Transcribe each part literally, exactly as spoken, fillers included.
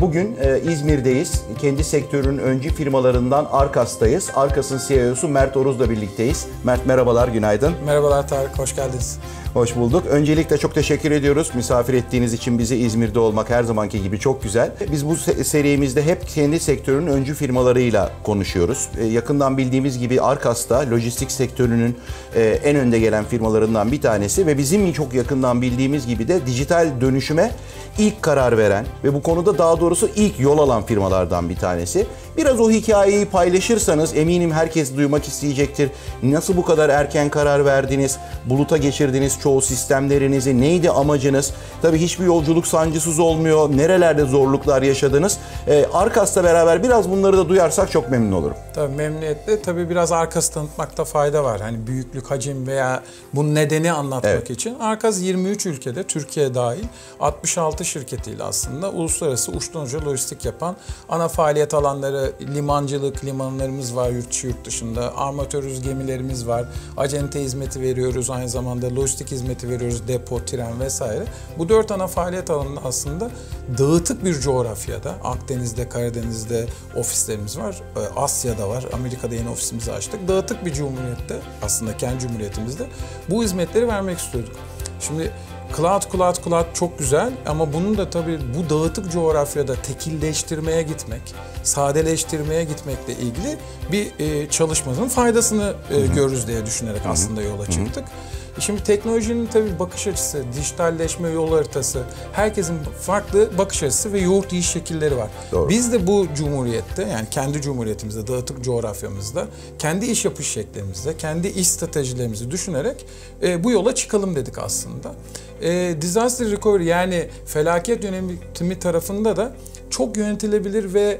bugün e, İzmir'deyiz. Kendi sektörünün öncü firmalarından Arkas'tayız. Arkas'ın C E O'su Mert Oruz'la birlikteyiz. Mert merhabalar, günaydın. Merhabalar Tarık, hoş geldiniz. Hoş bulduk. Öncelikle çok teşekkür ediyoruz. Misafir ettiğiniz için bizi İzmir'de olmak her zamanki gibi çok güzel. Biz bu serimizde hep kendi sektörünün öncü firmalarıyla konuşuyoruz. Ee, yakından bildiğimiz gibi Arkas da lojistik sektörünün e, en önde gelen firmalarından bir tanesi ve bizim çok yakından bildiğimiz gibi de dijital dönüşüme ilk karar veren ve bu konuda daha doğrusu ilk yol alan firmalardan bir tanesi. Biraz o hikayeyi paylaşırsanız eminim herkes duymak isteyecektir. Nasıl bu kadar erken karar verdiniz? Buluta geçirdiniz çoğu sistemlerinizi. Neydi amacınız? Tabii hiçbir yolculuk sancısız olmuyor. Nerelerde zorluklar yaşadınız? Ee, Arkas'la beraber biraz bunları da duyarsak çok memnun olurum. Tabii memnuniyetle. Tabii biraz Arkas'ı tanıtmakta fayda var. Hani büyüklük, hacim veya bunun nedeni anlatmak evet. için. Arkas yirmi üç ülkede, Türkiye dahil altmış altı şirketiyle aslında uluslararası uçtan uca lojistik yapan ana faaliyet alanları, limancılık, limanlarımız var yurt içi yurt dışında, armatörüz gemilerimiz var, acente hizmeti veriyoruz, aynı zamanda lojistik hizmeti veriyoruz, depo, tren vesaire. Bu dört ana faaliyet alanında aslında dağıtık bir coğrafyada, Akdeniz'de, Karadeniz'de ofislerimiz var, Asya'da var, Amerika'da yeni ofisimizi açtık. Dağıtık bir cumhuriyette, aslında kendi cumhuriyetimizde bu hizmetleri vermek istiyorduk. Şimdi Cloud, cloud, cloud çok güzel ama bunun da tabii bu dağıtık coğrafyada tekilleştirmeye gitmek, sadeleştirmeye gitmekle ilgili bir e, çalışmanın faydasını e, görürüz diye düşünerek Hı-hı. aslında yola çıktık. Hı-hı. Şimdi teknolojinin tabii bakış açısı, dijitalleşme yol haritası, herkesin farklı bakış açısı ve yoğurt yiyiş şekilleri var. Doğru. Biz de bu cumhuriyette, yani kendi cumhuriyetimizde, dağıtık coğrafyamızda, kendi iş yapış şeklimizde, kendi iş stratejilerimizi düşünerek e, bu yola çıkalım dedik aslında. E, disaster recovery yani felaket yönetimi tarafında da çok yönetilebilir ve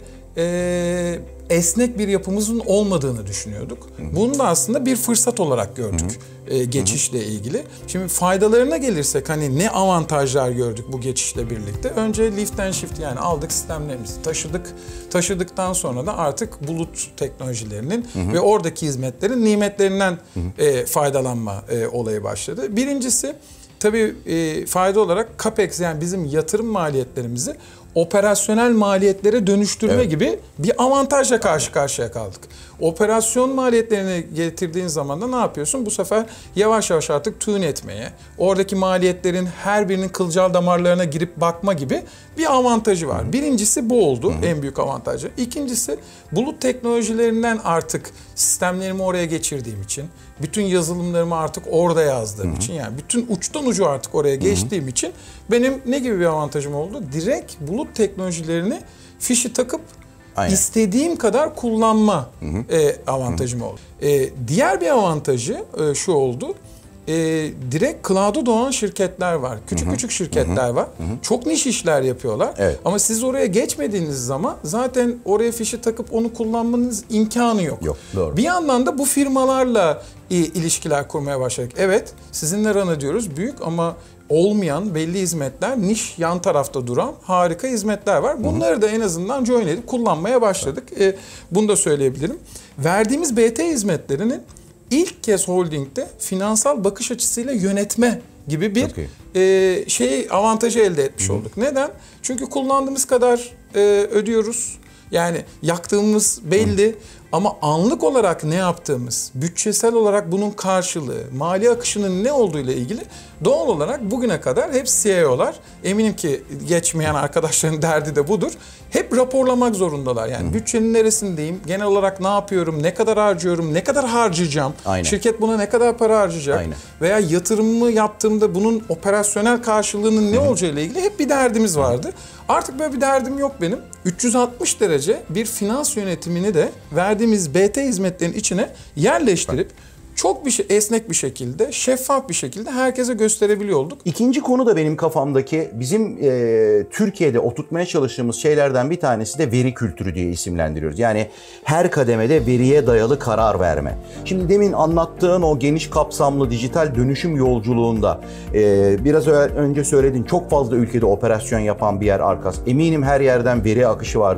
e, esnek bir yapımızın olmadığını düşünüyorduk. Hı hı. Bunu da aslında bir fırsat olarak gördük hı hı. E, geçişle hı hı. ilgili. Şimdi faydalarına gelirsek hani ne avantajlar gördük bu geçişle birlikte? Önce lift and shift yani aldık sistemlerimizi taşıdık. Taşıdıktan sonra da artık bulut teknolojilerinin hı hı. ve oradaki hizmetlerin nimetlerinden hı hı. E, faydalanma e, olayı başladı. Birincisi tabii e, fayda olarak CAPEX yani bizim yatırım maliyetlerimizi operasyonel maliyetlere dönüştürme evet. gibi bir avantajla karşı karşıya kaldık. Operasyon maliyetlerini getirdiğin zaman da ne yapıyorsun? Bu sefer yavaş yavaş artık tune etmeye, oradaki maliyetlerin her birinin kılcal damarlarına girip bakma gibi bir avantajı var. Hı-hı. Birincisi bu oldu, Hı-hı. en büyük avantajı. İkincisi bulut teknolojilerinden artık sistemlerimi oraya geçirdiğim için, bütün yazılımlarımı artık orada yazdığım Hı-hı. için yani bütün uçtan ucu artık oraya Hı-hı. geçtiğim için benim ne gibi bir avantajım oldu? Direkt bulut teknolojilerini fişi takıp Aynen. istediğim kadar kullanma hı hı. E, avantajım hı hı. oldu. E, diğer bir avantajı e, şu oldu. E, direkt cloud'a doğan şirketler var. Küçük hı hı. küçük şirketler hı hı. var. Hı hı. Çok niş işler yapıyorlar. Evet. Ama siz oraya geçmediğiniz zaman zaten oraya fişi takıp onu kullanmanız imkanı yok. Yok, doğru. Bir yandan da bu firmalarla e, ilişkiler kurmaya başladık. Evet, sizinle run ediyoruz büyük ama olmayan belli hizmetler, niş yan tarafta duran harika hizmetler var. Bunları da en azından join edip kullanmaya başladık. Evet. E, bunu da söyleyebilirim. Verdiğimiz B T hizmetlerinin ilk kez holdingde finansal bakış açısıyla yönetme gibi bir okay. e, şey avantajı elde etmiş Hı-hı. olduk. Neden? Çünkü kullandığımız kadar e, ödüyoruz. Yani yaktığımız belli. Hı. Ama anlık olarak ne yaptığımız, bütçesel olarak bunun karşılığı, mali akışının ne olduğu ile ilgili doğal olarak bugüne kadar hep C E O'lar, eminim ki geçmeyen arkadaşların derdi de budur, hep raporlamak zorundalar. Yani Hı. bütçenin neresindeyim, genel olarak ne yapıyorum, ne kadar harcıyorum, ne kadar harcayacağım, Aynen. şirket buna ne kadar para harcayacak Aynen. veya yatırımımı yaptığımda bunun operasyonel karşılığının ne Hı. olacağı ile ilgili hep bir derdimiz vardı. Artık böyle bir derdim yok benim. üç yüz altmış derece bir finans yönetimini de verdiğimiz B T hizmetlerinin içine yerleştirip çok bir şey, esnek bir şekilde, şeffaf bir şekilde herkese gösterebiliyor olduk. İkinci konu da benim kafamdaki bizim e, Türkiye'de oturtmaya çalıştığımız şeylerden bir tanesi de veri kültürü diye isimlendiriyoruz. Yani her kademede veriye dayalı karar verme. Şimdi demin anlattığın o geniş kapsamlı dijital dönüşüm yolculuğunda e, biraz önce söyledin çok fazla ülkede operasyon yapan bir yer Arkas. Eminim her yerden veri akışı vardır.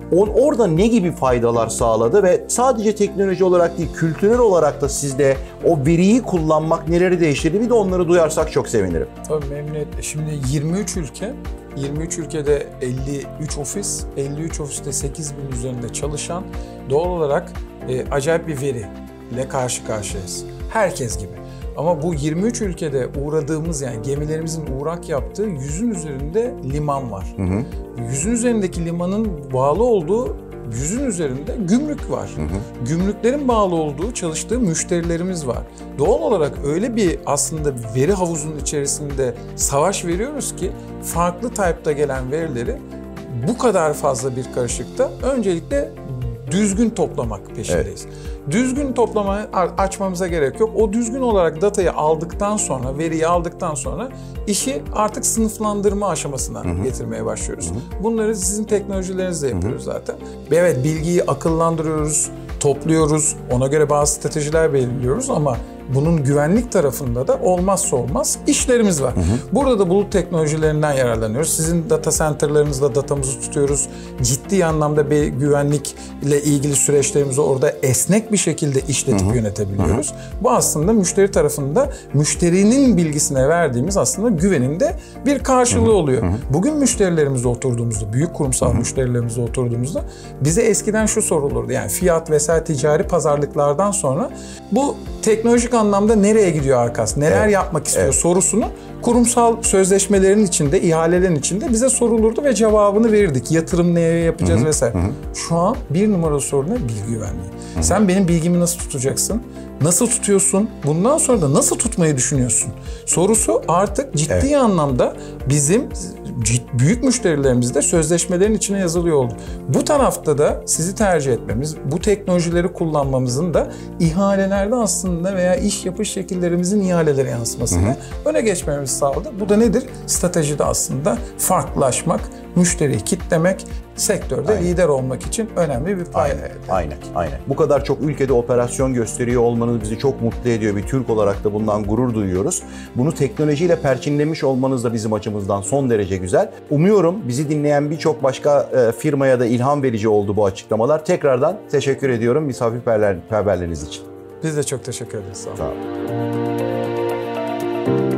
Orada ne gibi faydalar sağladı ve sadece teknoloji olarak değil, kültürel olarak da sizde o veriyi kullanmak neleri değiştirdi? Bir de onları duyarsak çok sevinirim. Tabii memnuniyetle. Şimdi yirmi üç ülke, yirmi üç ülkede elli üç ofis, elli üç ofiste sekiz bin üzerinde çalışan, doğal olarak e, acayip bir veriyle karşı karşıyayız. Herkes gibi. Ama bu yirmi üç ülkede uğradığımız, yani gemilerimizin uğrak yaptığı yüzün üzerinde liman var. Hı hı. Yüzün üzerindeki limanın bağlı olduğu yüzün üzerinde gümrük var. Hı hı. Gümrüklerin bağlı olduğu, çalıştığı müşterilerimiz var. Doğal olarak öyle bir aslında veri havuzunun içerisinde savaş veriyoruz ki farklı type'da gelen verileri bu kadar fazla bir karışıkta öncelikle düzgün toplamak peşindeyiz. Evet. Düzgün toplamayı açmamıza gerek yok. O düzgün olarak datayı aldıktan sonra, veriyi aldıktan sonra işi artık sınıflandırma aşamasına hı hı. getirmeye başlıyoruz. Hı hı. Bunları sizin teknolojilerinizle yapıyoruz hı hı. zaten. Evet, bilgiyi akıllandırıyoruz, topluyoruz, ona göre bazı stratejiler belirliyoruz ama bunun güvenlik tarafında da olmazsa olmaz işlerimiz var. Hı hı. Burada da bulut teknolojilerinden yararlanıyoruz. Sizin data center'larınızda datamızı tutuyoruz. Ciddi anlamda bir güvenlikle ilgili süreçlerimizi orada esnek bir şekilde işletip hı hı. yönetebiliyoruz. Hı hı. Bu aslında müşteri tarafında müşterinin bilgisine verdiğimiz aslında güveninde bir karşılığı hı hı. oluyor. Hı hı. Bugün müşterilerimizle oturduğumuzda, büyük kurumsal hı hı. müşterilerimizle oturduğumuzda bize eskiden şu sorulurdu. Yani fiyat vesaire ticari pazarlıklardan sonra bu teknolojik anlamda nereye gidiyor Arkas, neler evet. yapmak istiyor evet. sorusunu kurumsal sözleşmelerin içinde, ihalelerin içinde bize sorulurdu ve cevabını verirdik. Yatırım neye yapacağız hı hı. vesaire. Hı hı. Şu an bir numaralı sorun ne? Bilgi güvenliği. Hı hı. Sen benim bilgimi nasıl tutacaksın? Nasıl tutuyorsun? Bundan sonra da nasıl tutmayı düşünüyorsun? Sorusu artık ciddi evet. anlamda bizim büyük müşterilerimizde sözleşmelerin içine yazılıyor oldu. Bu tarafta da sizi tercih etmemiz, bu teknolojileri kullanmamızın da ihalelerde aslında veya iş yapış şekillerimizin ihalelere yansımasını hı hı. öne geçmemiz sağladı. Bu da nedir? Stratejide aslında farklılaşmak, müşteriyi kitlemek, sektörde aynen. lider olmak için önemli bir pay. Aynen, aynen, aynen. Bu kadar çok ülkede operasyon gösteriyor olmanız bizi çok mutlu ediyor. Bir Türk olarak da bundan gurur duyuyoruz. Bunu teknolojiyle perçinlemiş olmanız da bizim açımızdan son derece güzel. Umuyorum bizi dinleyen birçok başka firmaya da ilham verici oldu bu açıklamalar. Tekrardan teşekkür ediyorum misafirperverleriniz için. Biz de çok teşekkür ederiz. Sağ olun. Sağ olun.